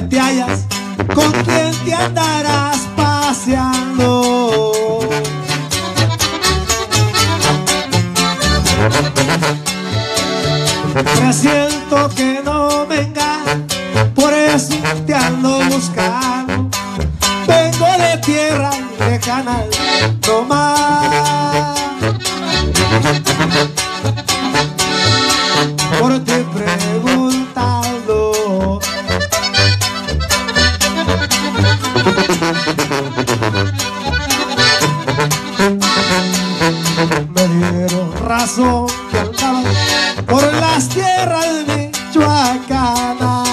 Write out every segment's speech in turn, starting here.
¿Dónde te hallas? ¿Con quién te andarás paseando? Presiento que no venga, por eso te ando buscando. Vengo de tierra lejana, no más. Por ti preguntando. Me dieron razón que andaba por las tierras michoacanas.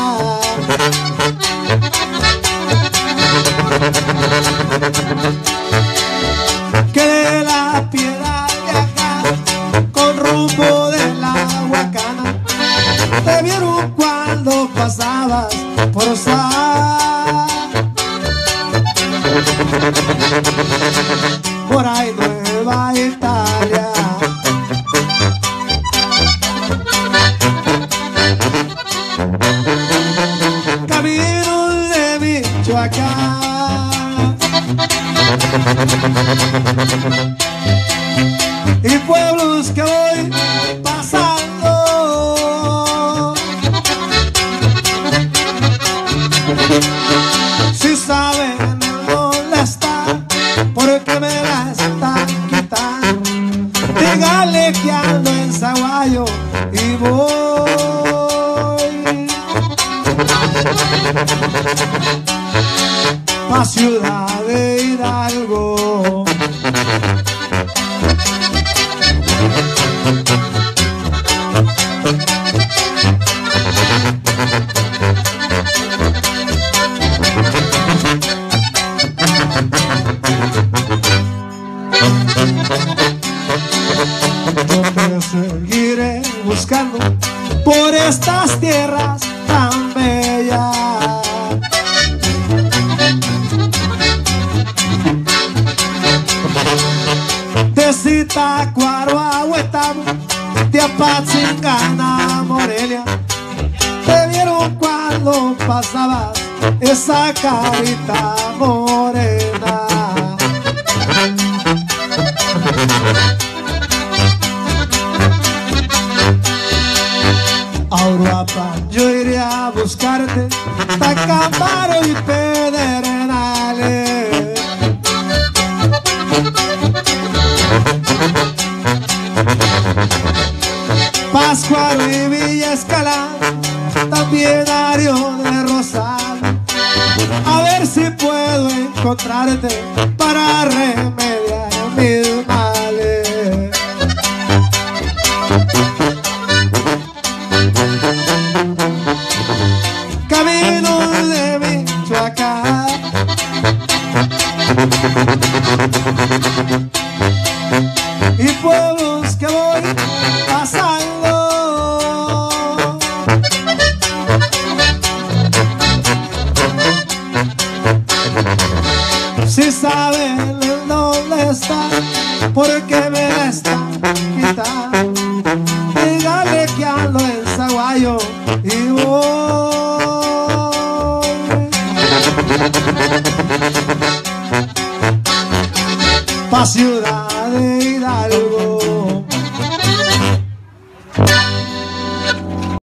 Que de la Piedad de acá, con rumbo de la Huacana, te vieron cuando pasabas por Sal. Por ahí Nueva Italia. Caminos de Michoacán y pueblos que voy pasando. Si saben dónde está, porque me la están quitando. Dígale que ando en Zaguayo y voy pa' Ciudad de Hidalgo. Yo te seguiré buscando por estas tierras tan bellas. De Zitácuaro a Huetamo, de Apatzingán, Morelia, te vieron cuando pasabas esa carita morena. A Uruapan yo iré a buscarte, Tacámbaro y Pedernales. Pátzcuaro y Villa Escalá, también Ario de Rosal. A ver si puedo encontrarte para remediar mis males. Caminos de Michoacán y pueblos que voy pasando. Si saben dónde está, porque me la están quitando. Dígale que ando en Zaguayo y voy pa' Ciudad